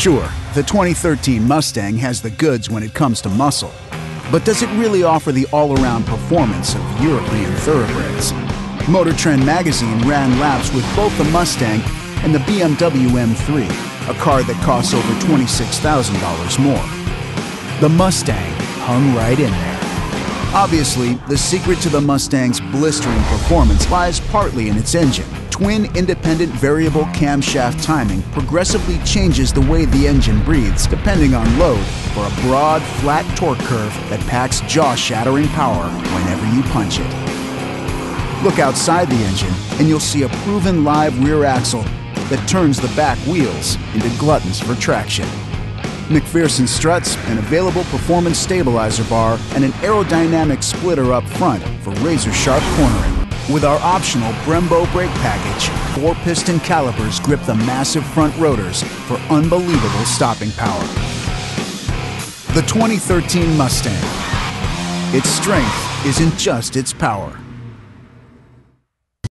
Sure, the 2013 Mustang has the goods when it comes to muscle, but does it really offer the all-around performance of European thoroughbreds? Motor Trend magazine ran laps with both the Mustang and the BMW M3, a car that costs over $26,000 more. The Mustang hung right in there. Obviously, the secret to the Mustang's blistering performance lies partly in its engine. Twin independent variable camshaft timing progressively changes the way the engine breathes depending on load for a broad, flat torque curve that packs jaw-shattering power whenever you punch it. Look outside the engine and you'll see a proven live rear axle that turns the back wheels into gluttons for traction. McPherson struts, an available performance stabilizer bar, and an aerodynamic splitter up front for razor-sharp cornering. With our optional Brembo brake package, 4-piston calipers grip the massive front rotors for unbelievable stopping power. The 2013 Mustang. Its strength isn't just its power.